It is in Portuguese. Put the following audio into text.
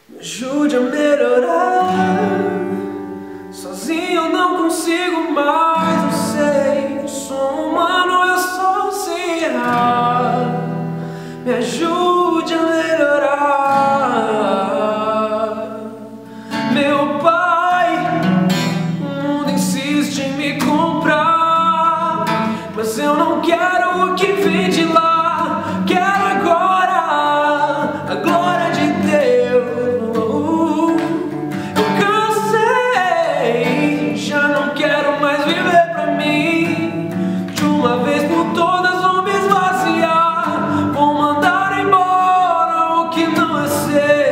Me ajude a melhorar. Sozinho eu não consigo mais, eu sei. Sou humano, eu sou sem errar. Me ajude a melhorar. Meu pai, o mundo insiste em me comprar, mas eu não quero o que vem de lá. Quero agora a glória de Deus. Eu cansei, já não quero mais viver pra mim. De uma vez por todas vou me esvaziar. Vou mandar embora o que não é seu.